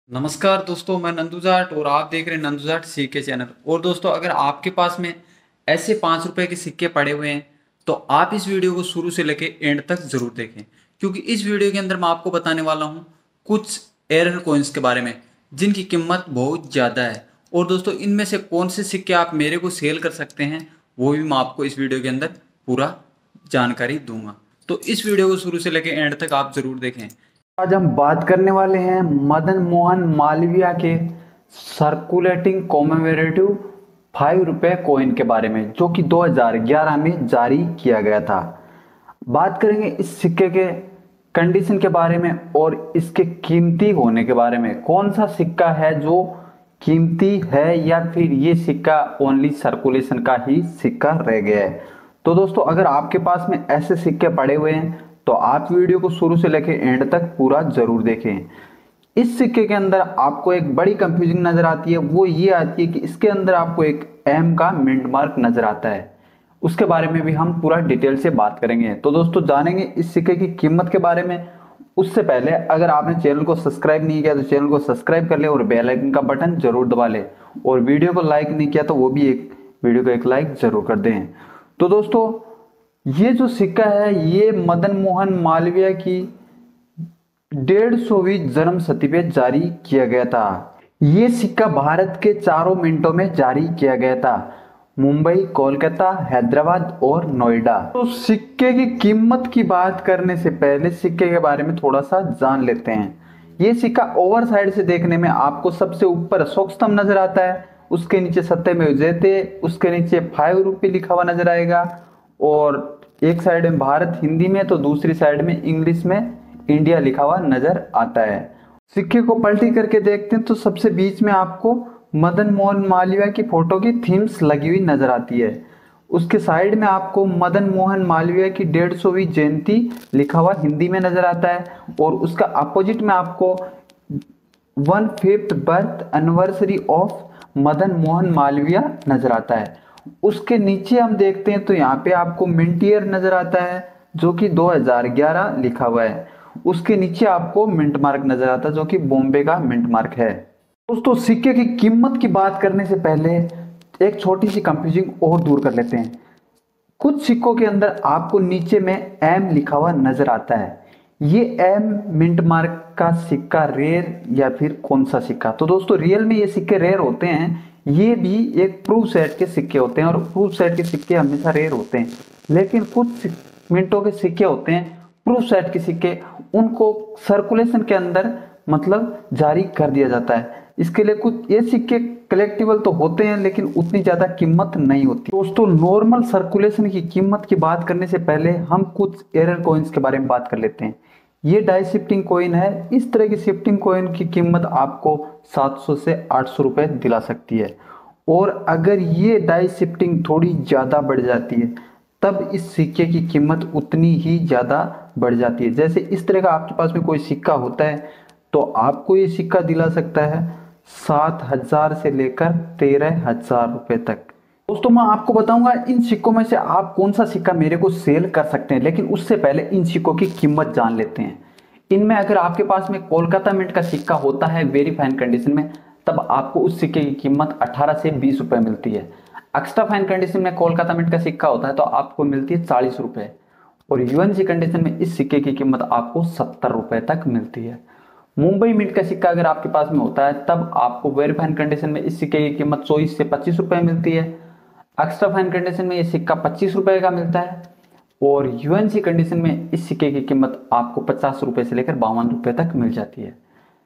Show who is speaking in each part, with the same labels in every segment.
Speaker 1: नमस्कार दोस्तों, मैं नंदू जाट और आप देख रहे हैं नंदू जाट सीके चैनल। और दोस्तों, अगर आपके पास में ऐसे 5 रुपए के सिक्के पड़े हुए हैं तो आप इस वीडियो को शुरू से लेके एंड तक जरूर देखें, क्योंकि इस वीडियो के अंदर मैं आपको बताने वाला हूँ कुछ एरर कॉइन्स के बारे में जिनकी कीमत बहुत ज़्यादा है। और दोस्तों, इनमें से कौन से सिक्के आप मेरे को सेल कर सकते हैं वो भी मैं आपको इस वीडियो के अंदर पूरा जानकारी दूंगा। तो इस वीडियो को शुरू से लेके एंड तक आप जरूर देखें।
Speaker 2: आज हम बात करने वाले हैं मदन मोहन मालवीय के सर्कुलेटिंग कॉमेमोरेटिव 5 रुपए कॉइन के बारे में, जो कि 2011 में जारी किया गया था। बात करेंगे इस सिक्के के कंडीशन के बारे में और इसके कीमती होने के बारे में। कौन सा सिक्का है जो कीमती है या फिर ये सिक्का ओनली सर्कुलेशन का ही सिक्का रह गया है। तो दोस्तों, अगर आपके पास में ऐसे सिक्के पड़े हुए हैं तो आप वीडियो को शुरू से लेकर एंड तक पूरा जरूर देखें। इस सिक्के के अंदर आपको एक बड़ी कंफ्यूजिंग नजर आती है, वो ये आती है कि इसके अंदर आपको एक एम का मिंट मार्क नजर आता है। उसके बारे में भी हम पूरा डिटेल से बात करेंगे। तो दोस्तों, जानेंगे इस सिक्के की कीमत के बारे में। उससे पहले अगर आपने चैनल को सब्सक्राइब नहीं किया तो चैनल को सब्सक्राइब कर ले और बेल आइकन का बटन जरूर दबा ले, और वीडियो को लाइक नहीं किया तो वो भी एक वीडियो को एक लाइक जरूर कर दें। तो दोस्तों, ये जो सिक्का है ये मदन मोहन मालवीय की 150वीं जन्म शती पे जारी किया गया था। ये सिक्का भारत के चारों मिनटों में जारी किया गया था, मुंबई, कोलकाता, हैदराबाद और नोएडा। तो सिक्के की कीमत की बात करने से पहले सिक्के के बारे में थोड़ा सा जान लेते हैं। ये सिक्का ओवर साइड से देखने में आपको सबसे ऊपर अशोक स्तंभ नजर आता है, उसके नीचे सत्यमेव जयते, उसके नीचे 5 रुपये लिखा हुआ नजर आएगा, और एक साइड में भारत हिंदी में तो दूसरी साइड में इंग्लिश में इंडिया लिखा हुआ नजर आता है। सिक्के को पलटी करके देखते हैं तो सबसे बीच में आपको मदन मोहन मालवीय की फोटो की थीम्स लगी हुई नजर आती है। उसके साइड में आपको मदन मोहन मालवीय की 150वीं जयंती लिखा हुआ हिंदी में नजर आता है, और उसका अपोजिट में आपको 1/5 birth anniversary of Madan Mohan Malaviya नजर आता है। उसके नीचे हम देखते हैं तो यहाँ पे आपको मिंट ईयर नजर आता है जो कि 2011 लिखा हुआ है। उसके नीचे आपको मिंट मार्क नजर आता है जो कि बॉम्बे का मिंट मार्क है। दोस्तों, सिक्के की कीमत की बात करने से पहले एक छोटी सी कंफ्यूजिंग और दूर कर लेते हैं। कुछ सिक्कों के अंदर आपको नीचे में एम लिखा हुआ नजर आता है। ये एम मिंट मार्क का सिक्का रेयर या फिर कौन सा सिक्का? तो दोस्तों, रियल में ये सिक्के रेयर होते हैं। ये भी एक प्रूफ सेट के सिक्के होते हैं और प्रूफ सेट के सिक्के हमेशा रेयर होते हैं। लेकिन कुछ मिनटों के सिक्के होते हैं प्रूफ सेट के सिक्के, उनको सर्कुलेशन के अंदर मतलब जारी कर दिया जाता है। इसके लिए कुछ ये सिक्के कलेक्टिबल तो होते हैं लेकिन उतनी ज्यादा कीमत नहीं होती। दोस्तों, नॉर्मल सर्कुलेशन की कीमत की बात करने से पहले हम कुछ एरर कॉइन्स के बारे में बात कर लेते हैं। ये डाई शिफ्टिंग कॉइन है। इस तरह की शिफ्टिंग कॉइन की कीमत आपको 700 से 800 रुपए दिला सकती है, और अगर ये डाई शिफ्टिंग थोड़ी ज़्यादा बढ़ जाती है तब इस सिक्के की कीमत उतनी ही ज़्यादा बढ़ जाती है। जैसे इस तरह का आपके पास में कोई सिक्का होता है तो आपको ये सिक्का दिला सकता है 7,000 से लेकर 13,000 रुपये तक। दोस्तों, मैं आपको बताऊंगा इन सिक्कों में से आप कौन सा सिक्का मेरे को सेल कर सकते हैं, लेकिन उससे पहले इन सिक्कों की कीमत जान लेते हैं। इनमें अगर आपके पास में कोलकाता मिंट का सिक्का होता है वेरी फाइन कंडीशन में, तब आपको उस सिक्के की कीमत 18 से 20 रुपए मिलती है। एक्स्ट्रा फाइन कंडीशन में कोलकाता मिंट का सिक्का होता है तो आपको मिलती है 40 रुपए, और यूएनसी कंडीशन में इस सिक्के की कीमत आपको 70 रुपए तक मिलती है। मुंबई मिंट का सिक्का अगर आपके पास में होता है तब आपको वेरी फाइन कंडीशन में इस सिक्के की कीमत 24 से 25 रुपए मिलती है। एक्स्ट्रा फाइन कंडीशन में ये सिक्का 25 रुपए का मिलता है, और यूएनसी कंडीशन में इस सिक्के की कीमत आपको 50 रुपए से लेकर 52 रुपए तक मिल जाती है।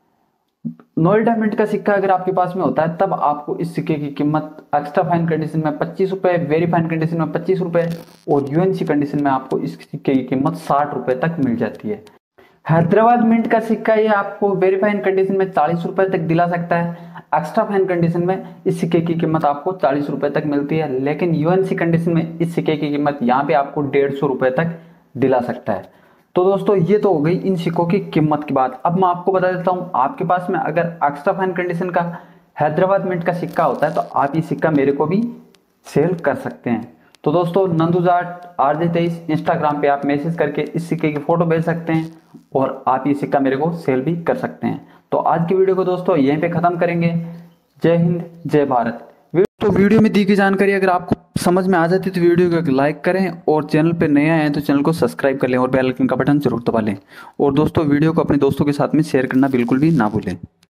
Speaker 2: नोएडा मिंट का सिक्का अगर आपके पास में होता है तब आपको इस सिक्के की कीमत एक्स्ट्रा फाइन कंडीशन में 25 रुपए, वेरी फाइन कंडीशन में 25 रुपए, और यूएनसी कंडीशन में आपको इस सिक्के की कीमत 60 रुपए तक मिल जाती है। हैदराबाद मिंट का सिक्का ये आपको वेरी फाइन कंडीशन में 40 रुपए तक दिला सकता है। एक्स्ट्रा फाइन कंडीशन में इस सिक्के की कीमत आपको 40 रुपए तक मिलती है, लेकिन यूएनसी कंडीशन में इस सिक्के की कीमत यहाँ पे आपको 150 रुपए तक दिला सकता है। तो दोस्तों, ये तो हो गई इन सिक्कों की कीमत की बात। अब मैं आपको बता देता हूँ, आपके पास में अगर एक्स्ट्रा फाइन कंडीशन का हैदराबाद मिंट का सिक्का होता है तो आप ये सिक्का मेरे को भी सेल कर सकते हैं। तो दोस्तों नंदू जाट RJ23 इंस्टाग्राम पे आप मैसेज करके इस सिक्के की फोटो भेज सकते हैं और आप ये सिक्का मेरे को सेल भी कर सकते हैं। तो आज की वीडियो को दोस्तों यहीं पे खत्म करेंगे। जय हिंद जय भारत। तो वीडियो में दी गई जानकारी अगर आपको समझ में आ जाती है तो वीडियो को लाइक करें और चैनल पे नए आए हैं तो चैनल को सब्सक्राइब कर लें और बेल आइकन का बटन जरूर दबा लें। और दोस्तों वीडियो को अपने दोस्तों के साथ में शेयर करना बिल्कुल भी ना भूलें।